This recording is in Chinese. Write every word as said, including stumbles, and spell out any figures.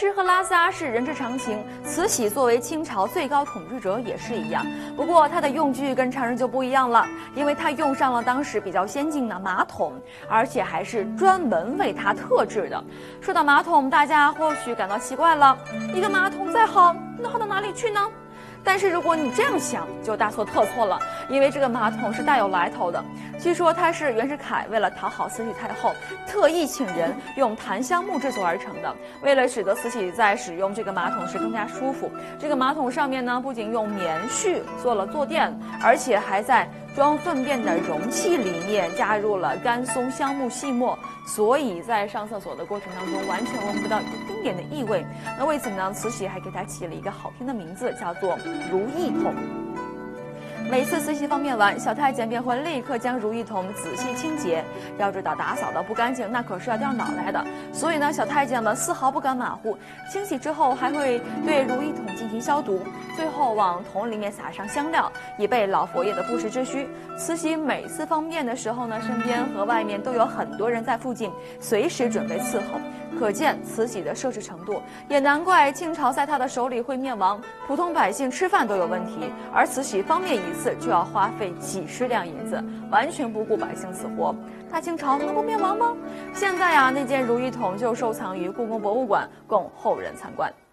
实和拉萨是人之常情，慈禧作为清朝最高统治者也是一样。不过她的用具跟常人就不一样了，因为她用上了当时比较先进的马桶，而且还是专门为她特制的。说到马桶，大家或许感到奇怪了，一个马桶再好，那好到哪里去呢？但是如果你这样想，就大错特错了，因为这个马桶是大有来头的。据说它是袁世凯为了讨好慈禧太后，特意请人用檀香木制作而成的。为了使得慈禧在使用这个马桶时更加舒服，这个马桶上面呢不仅用棉絮做了坐垫，而且还在装粪便的容器里面加入了干松香木细末，所以在上厕所的过程当中完全闻不到一丁点的异味。那为此呢，慈禧还给它起了一个好听的名字，叫做如意桶。每次慈禧方面完，小太监便会立刻将如意桶仔细清洁。要知道，打扫的不干净，那可是要掉脑袋的。所以呢，小太监们丝毫不敢马虎。清洗之后，还会对如意桶进行消毒，最后往桶里面撒上香料，以备老佛爷的不时之需。慈禧每次方便的时候呢，身边和外面都有很多人在附近，随时准备伺候。可见慈禧的奢侈程度，也难怪清朝在她的手里会灭亡，普通百姓吃饭都有问题，而慈禧方便一次就要花费几十两银子，完全不顾百姓死活。大清朝能不灭亡吗？现在呀、啊，那件如意桶就收藏于故宫博物馆，供后人参观。